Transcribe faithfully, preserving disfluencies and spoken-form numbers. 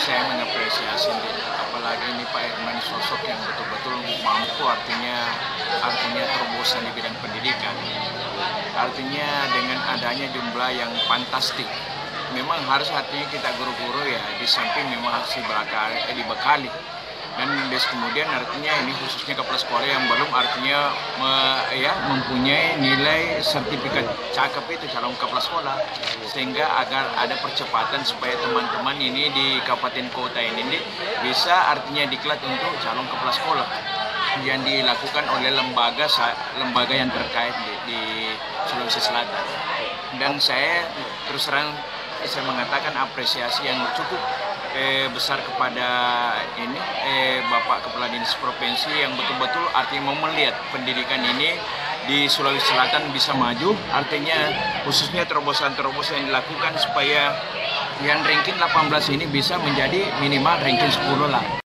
saya mengapresiasi, apalagi ini Pak Herman sosok yang betul-betul mampu, artinya artinya terobosan di bidang pendidikan. Artinya dengan adanya jumlah yang fantastik, memang harus artinya kita guru-guru ya di samping memang harus dibekali, eh, dibekali. Dan des kemudian artinya ini khususnya kepala sekolah yang belum artinya me, ya mempunyai nilai sertifikat cakep itu calon kepala sekolah, sehingga agar ada percepatan supaya teman-teman ini di kabupaten kota ini bisa artinya diklat untuk calon kepala sekolah yang dilakukan oleh lembaga lembaga yang terkait di, di Sulawesi Selatan. Dan saya terus terang saya mengatakan apresiasi yang cukup eh, besar kepada ini eh, Bapak Kepala Dinas Provinsi yang betul-betul artinya mau melihat pendidikan ini di Sulawesi Selatan bisa maju, artinya khususnya terobosan-terobosan yang dilakukan supaya yang ranking delapan belas ini bisa menjadi minimal ranking sepuluh lah.